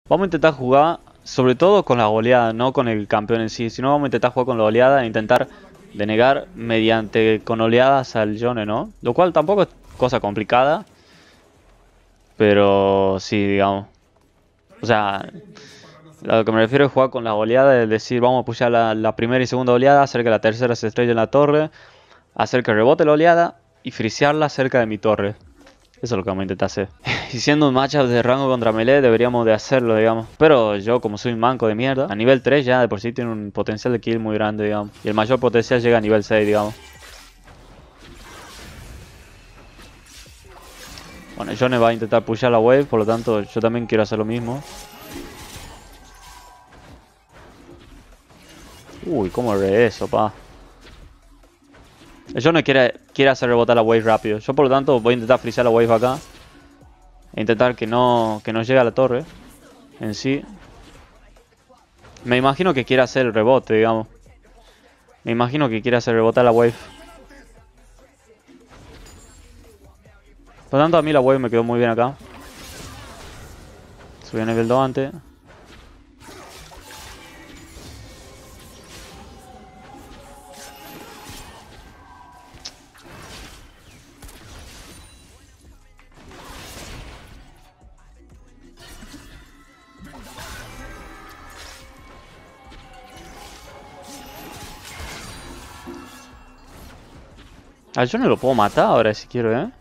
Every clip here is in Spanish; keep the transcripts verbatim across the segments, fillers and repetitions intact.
Vamos a intentar jugar, sobre todo con la oleada, no con el campeón en sí. Sino vamos a intentar jugar con la oleada e intentar denegar mediante con oleadas al Yone, ¿no? Lo cual tampoco es cosa complicada. Pero sí, digamos. O sea, a lo que me refiero es jugar con la oleada, es decir, vamos a pushar la, la primera y segunda oleada, hacer que la tercera se estrelle en la torre, hacer que rebote la oleada y frisearla cerca de mi torre. Eso es lo que vamos a intentar hacer. Y siendo un matchup de rango contra melee, deberíamos de hacerlo, digamos. Pero yo, como soy un manco de mierda, a nivel tres ya de por sí tiene un potencial de kill muy grande, digamos. Y el mayor potencial llega a nivel seis, digamos. Bueno, Yone va a intentar pushar la wave, por lo tanto yo también quiero hacer lo mismo. Uy, cómo re eso, pa. El Yone quiere, quiere hacer rebotar la wave rápido. Yo por lo tanto voy a intentar frisear la wave acá. E intentar que no, que no llegue a la torre en sí. Me imagino que quiere hacer el rebote, digamos. Me imagino que quiere hacer rebotar la wave. Por lo tanto a mí la wave me quedó muy bien acá. Subí a nivel dos antes. Ah, yo no lo puedo matar ahora si quiero, eh.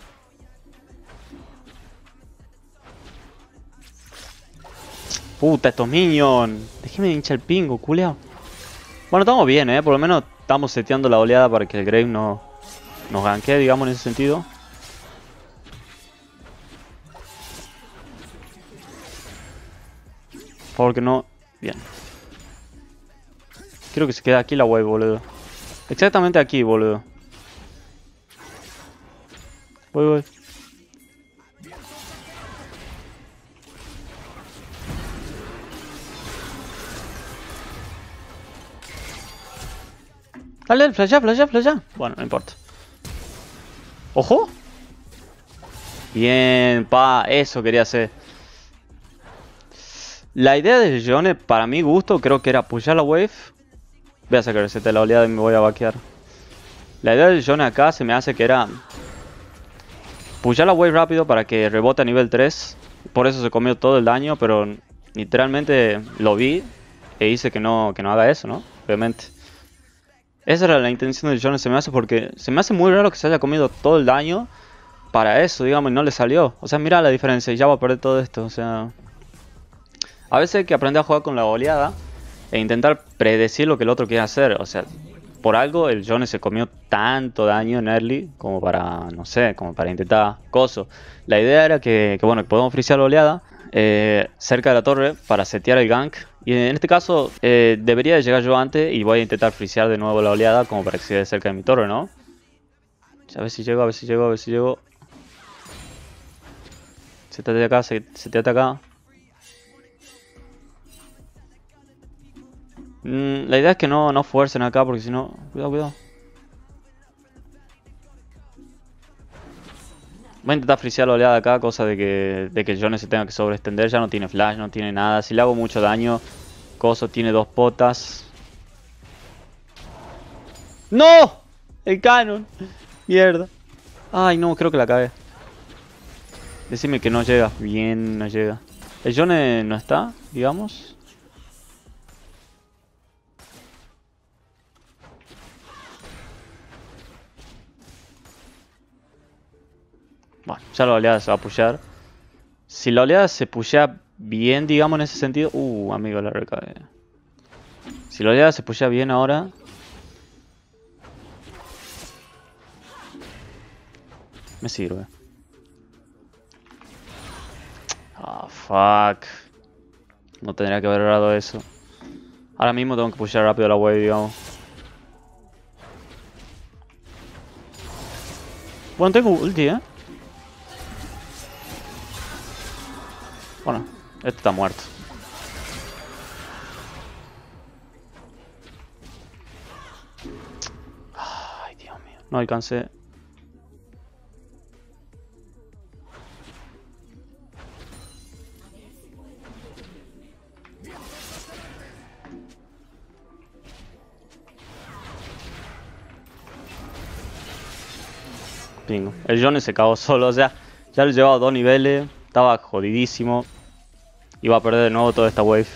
Puta, estos minions. Déjeme de hinchar el pingo, culeado. Bueno, estamos bien, eh. Por lo menos estamos seteando la oleada para que el Grave no nos gankee, digamos, en ese sentido. Por favor que no. Bien. Quiero que se quede aquí la wave, boludo. Exactamente aquí, boludo. Voy, voy. Dale, flasha, flasha, flasha. Bueno, no importa. ¡Ojo! Bien, pa, eso quería hacer. La idea de Yone, para mi gusto, creo que era pushar la wave. Voy a sacar reset de la oleada y me voy a vaquear. La idea de Yone acá se me hace que era pushar la wave rápido para que rebote a nivel tres. Por eso se comió todo el daño, pero literalmente lo vi e hice que no, que no haga eso, ¿no? Obviamente. Esa era la intención de Yone, se me hace porque se me hace muy raro que se haya comido todo el daño para eso, digamos, y no le salió. O sea, mira la diferencia, y ya va a perder todo esto, o sea... A veces hay que aprender a jugar con la oleada e intentar predecir lo que el otro quiere hacer. O sea, por algo el Yone se comió tanto daño en early como para, no sé, como para intentar coso. La idea era que, que bueno, que podemos frisear la oleada eh, cerca de la torre para setear el gank. Y en este caso eh, debería de llegar yo antes y voy a intentar frisear de nuevo la oleada como para que se quede cerca de mi torre, ¿no? A ver si llego, a ver si llego, a ver si llego. Seteate acá, seteate acá. Mm, la idea es que no, no fuercen acá porque si no... Cuidado, cuidado. Voy a intentar frisear la oleada acá, cosa de que, de que el Yone se tenga que sobreextender. Ya no tiene flash, no tiene nada. Si le hago mucho daño, Coso tiene dos potas. ¡No! El canon. Mierda. Ay, no, creo que la cagué. Decime que no llega. Bien, no llega. El Yone no está, digamos. Bueno, ya la oleada se va a pushear. Si la oleada se pushea bien, digamos, en ese sentido... Uh, amigo, la recagué. Si la oleada se pushea bien ahora... Me sirve. Ah, oh, fuck. No tendría que haber errado eso. Ahora mismo tengo que pushear rápido la wave, digamos. Bueno, tengo ulti, eh. Bueno, este está muerto. Ay, Dios mío. No alcancé. Pingo. El Yone se cagó solo, o sea, ya lo llevaba a dos niveles, estaba jodidísimo. Iba a perder de nuevo toda esta wave.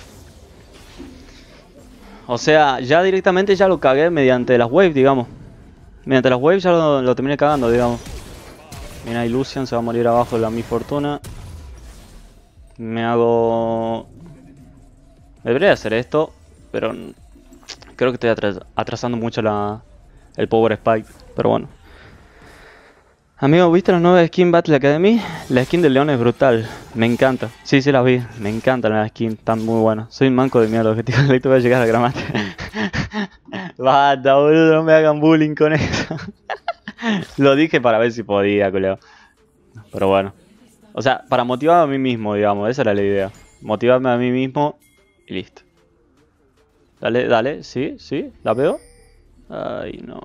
O sea, ya directamente ya lo cagué mediante las waves, digamos. Mediante las waves ya lo, lo terminé cagando, digamos. Mira, ahí Lucian se va a morir abajo de la mi fortuna. Me hago... Debería hacer esto, pero creo que estoy atras atrasando mucho la, el Power Spike. Pero bueno. Amigo, ¿viste la nueva skin Battle Academy? La skin del león es brutal, me encanta. Sí, sí la vi, me encanta la skin, están muy buenas. Soy un manco de mierda, que te voy a llegar a gramática. Basta, boludo, no me hagan bullying con eso. Lo dije para ver si podía, culeo. Pero bueno. O sea, para motivarme a mí mismo, digamos, esa era la idea. Motivarme a mí mismo y listo. Dale, dale, sí, sí, la veo. Ay, no.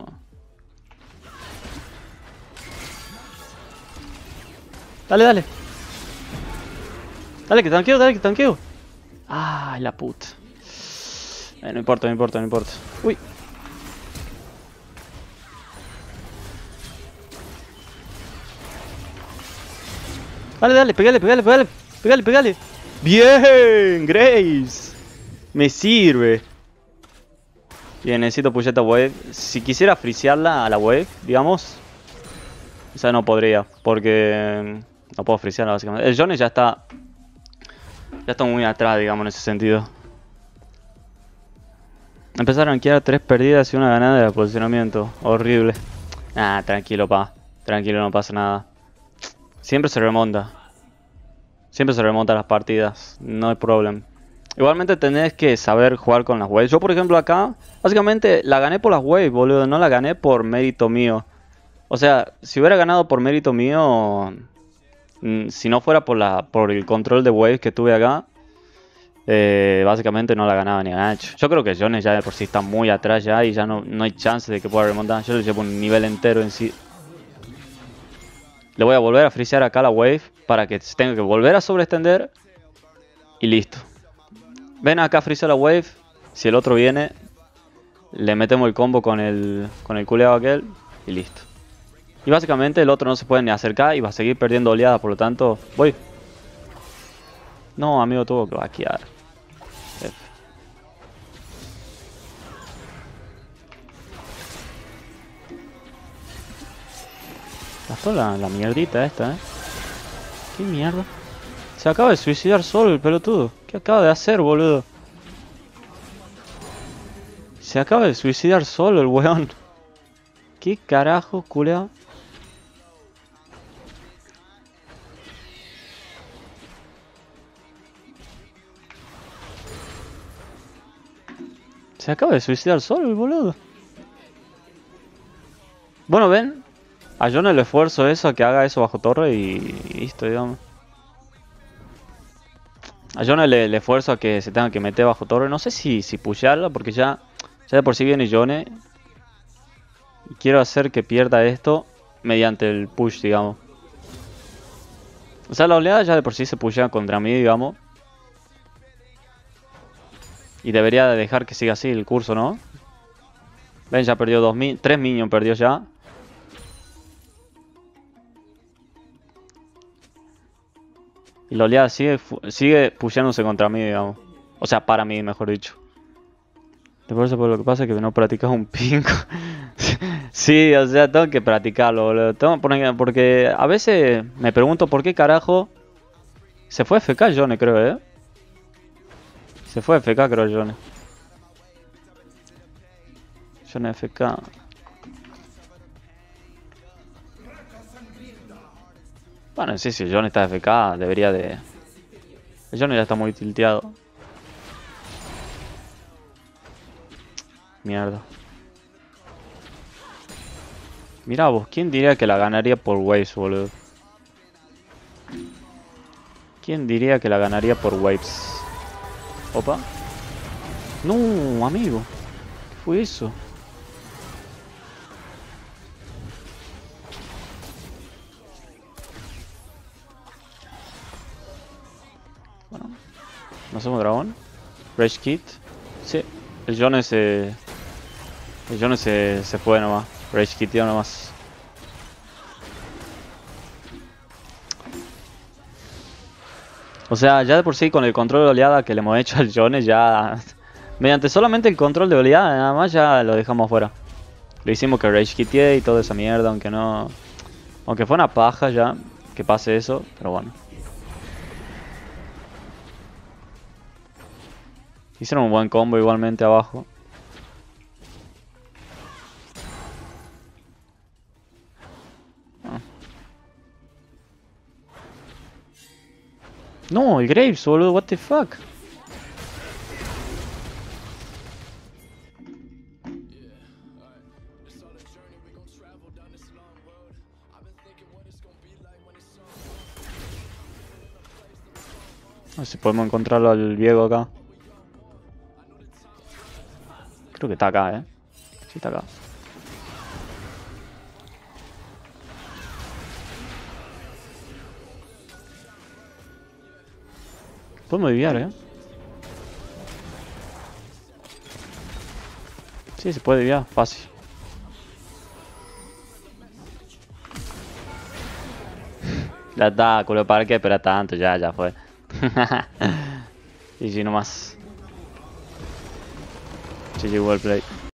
Dale, dale. Dale, que tanqueo, dale, que tanqueo. Ay, la puta. Eh, no importa, no importa, no importa. Uy. Dale, dale, pegale, pegale, pegale. Pegale, pegale. Bien, Grace. Me sirve. Bien, necesito push esta wave. Si quisiera frisearla a la wave, digamos. O sea, no podría, porque no puedo frisearla básicamente. El Yone ya está... Ya está muy atrás, digamos, en ese sentido. Empezar a rankear tres perdidas y una ganada de posicionamiento. Horrible. Ah, tranquilo, pa. Tranquilo, no pasa nada. Siempre se remonta. Siempre se remonta las partidas. No hay problema. Igualmente tenés que saber jugar con las waves. Yo, por ejemplo, acá, básicamente la gané por las waves, boludo. No la gané por mérito mío. O sea, si hubiera ganado por mérito mío, si no fuera por la por el control de waves que tuve acá, eh, básicamente no la ganaba ni a Nacho. Yo creo que Yone ya de por sí está muy atrás ya y ya no, no hay chance de que pueda remontar. Yo le llevo un nivel entero en sí. Le voy a volver a frisear acá la wave para que se tenga que volver a sobreextender y listo. Ven acá, friseo la wave. Si el otro viene, le metemos el combo con el, con el culeado aquel y listo. Y básicamente el otro no se puede ni acercar y va a seguir perdiendo oleadas, por lo tanto, voy. No, amigo, tuvo que vaquear. F. Gastó la, la mierdita esta, eh. ¿Qué mierda? Se acaba de suicidar solo el pelotudo. ¿Qué acaba de hacer, boludo? Se acaba de suicidar solo el weón. ¿Qué carajo, culeado? Se acaba de suicidar solo el boludo. Bueno, ven. A Yone le esfuerzo eso, a que haga eso bajo torre y listo, digamos. A Yone le, le esfuerzo a que se tenga que meter bajo torre. No sé si, si pushearla, porque ya, ya de por sí viene Yone. Y quiero hacer que pierda esto mediante el push, digamos. O sea, la oleada ya de por sí se pushea contra mí, digamos. Y debería dejar que siga así el curso, ¿no? Ven, ya perdió dos mi tres minions, perdió ya. Y la oleada sigue, sigue pusheándose contra mí, digamos. O sea, para mí, mejor dicho. Después por lo que pasa es que no practicas un pingo. Sí, o sea, tengo que practicarlo, boludo. Tengo, porque a veces me pregunto por qué carajo se fue F K Yone, creo, ¿eh? Se fue F K, creo, Yone. Yone F K. Bueno, sí, si Yone está F K, debería de... El Yone ya está muy tilteado. Mierda. Mirá vos, ¿quién diría que la ganaría por waves, boludo? ¿Quién diría que la ganaría por waves? Opa. No, amigo. ¿Qué fue eso? Bueno. ¿No somos dragón? Rage Kit. Sí. El Yone se... El Yone se, se fue nomás. Rage Kiteó nomás. O sea, ya de por sí con el control de oleada que le hemos hecho al Yone ya... Mediante solamente el control de oleada nada más ya lo dejamos fuera. Lo hicimos que rage quitee y toda esa mierda, aunque no... Aunque fue una paja ya que pase eso, pero bueno. Hicieron un buen combo igualmente abajo. Ah. No, el Graves, boludo, what the fuck. A ver si podemos encontrarlo al Diego acá. Creo que está acá, eh. Sí, está acá. Podemos desviar, eh. Sí, se puede desviar, fácil. Ya está, culo para qué espera tanto, ya, ya fue. Y si no más. G G, well play.